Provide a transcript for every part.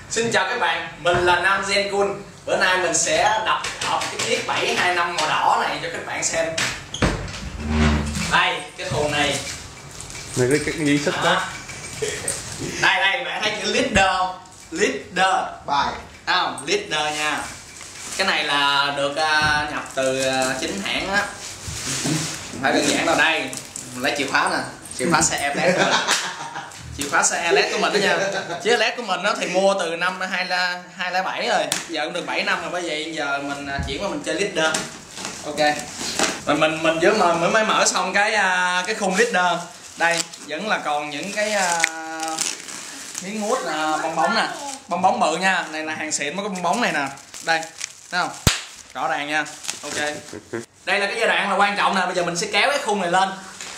Xin chào các bạn, mình là Nam Gen Kun. Bữa nay mình sẽ đập hợp cái chiếc 725 màu đỏ này cho các bạn xem. Đây, cái thùng này. Này cái gì xích đó. Đây, bạn thấy chữ leader không? Leader. Bài. Không, leader nha. Cái này là được nhập từ chính hãng á. Không phải đơn giản đâu đây. Mình lấy chìa khóa nè, chìa khóa xe Airless của mình. Chìa khóa xe Airless của mình đó nha. Chiếc Airless của mình đó thì mua từ năm 2007 rồi. Giờ cũng được 7 năm rồi, bởi vậy giờ mình chuyển qua mình chơi leader. Ok. Rồi mình vừa mới mở xong cái khung leader. Đây vẫn là còn những cái miếng mút bong bóng nè, bong bóng bự nha. Này là hàng xịn, mấy cái bong bóng này nè. Đây, thấy không? Rõ ràng nha. Ok. Đây là cái giai đoạn là quan trọng nè. Bây giờ mình sẽ kéo cái khung này lên.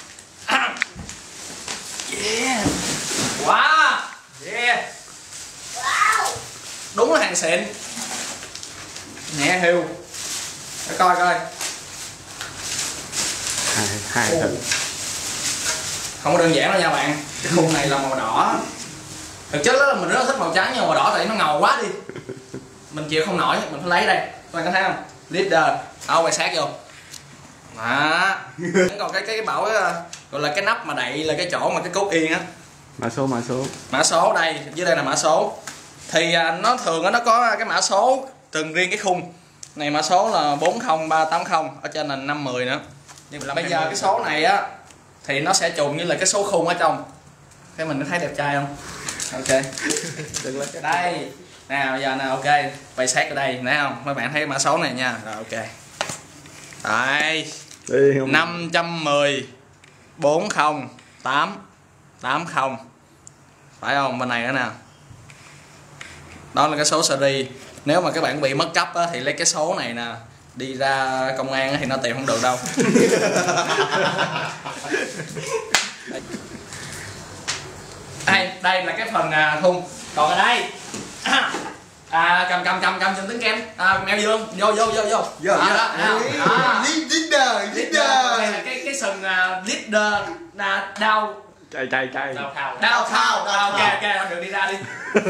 Yeah. Wow. Yeah. Wow. Đúng là hàng xịn. Nhẹ hiu. Để coi coi. Hai thử. Không có đơn giản đâu nha bạn. Cái khung này là màu đỏ. Thực chất là mình rất là thích màu trắng nhưng màu đỏ tại nó ngầu quá đi. Mình chịu không nổi, mình phải lấy đây. Các bạn có thấy không? Leader. Quay sát vô. Đó. Còn cái bảo gọi là cái nắp mà đậy là cái chỗ mà cái cốt yên á. Mã số. Mã số đây, dưới đây là mã số. Thì nó thường nó có cái mã số từng riêng cái khung. Này mã số là 40380, ở trên là 510 nữa. Nhưng mà bây giờ cái số này á thì nó sẽ trùng như là cái số khung ở trong. Thế mình có thấy đẹp trai không? Ok. Đây. Nào bây giờ nè, ok. Quay sát ở đây, thấy không? Mấy bạn thấy mã số này nha. Rồi ok. Đây. 510 40 880. Phải không? Bên này nữa nè. Đó là cái số series. Nếu mà các bạn bị mất cắp á, thì lấy cái số này nè, đi ra công an thì nó tìm không được đâu. Đây là cái phần khung. Còn ở đây cầm trên tính kem. Mèo dương vô. Leader. Đây là cái sừng leader đau. Chay. Đau thao. Ok, được đi ra đi.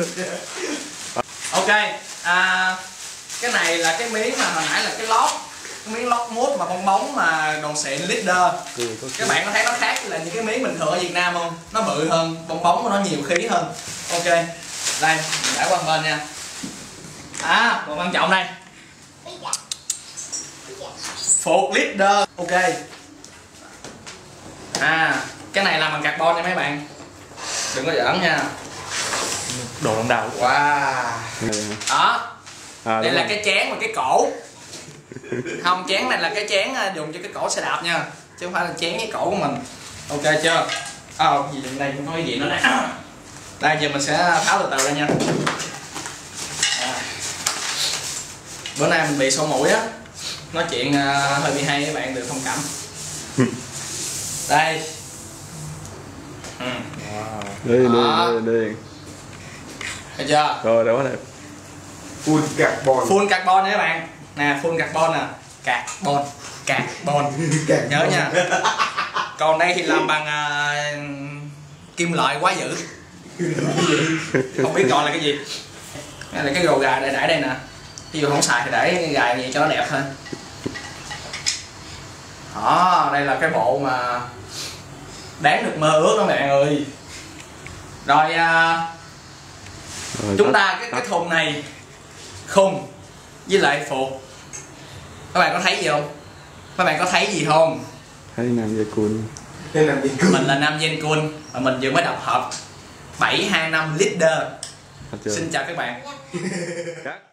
Ok. Cái này là cái miếng mà hồi nãy là cái lót. Cái miếng lót mút mà bong bóng mà đồ xịn leader. Các bạn có thấy nó khác là những cái miếng bình thường ở Việt Nam không? Nó bự hơn, bong bóng của nó nhiều khí hơn. Ok. Đây, mình để qua bên nha. Còn quan trọng đây. Phục leader. Ok. Cái này làm bằng carbon nha mấy bạn. Đừng có giỡn nha. Đồ đồng đào. Wow. Đó. Đây là rồi. cái chén và cái cổ. Không, chén này là cái chén dùng cho cái cổ xe đạp nha, chứ không phải là chén cái cổ của mình. Ok chưa? Gì đây cũng có cái gì nữa nè. Đây giờ mình sẽ tháo từ từ ra nha. Bữa nay mình bị sổ mũi á, nói chuyện hơi bị hay, các bạn được thông cảm. Đây. Đi. Thấy chưa? Rồi, đó quá đẹp. Full Carbon nha các bạn. Nè, full carbon nè. Carbon. Nhớ nha. Còn đây thì làm bằng kim loại quá dữ. Không biết gọi là cái gì. Đây là cái gầu gà để đây nè. Ví dụ không xài thì để gài gì cho nó đẹp thôi. Đó, đây là cái bộ mà đáng được mơ ước đó mọi người. Rồi chúng ta cái thùng này khung với lại phục. Các bạn có thấy gì không? Các bạn có thấy gì không? Thấy Nam Gen Kun. Mình là Nam Gen Kun và mình vừa mới đập hộp 725 leader. Xin chào các bạn.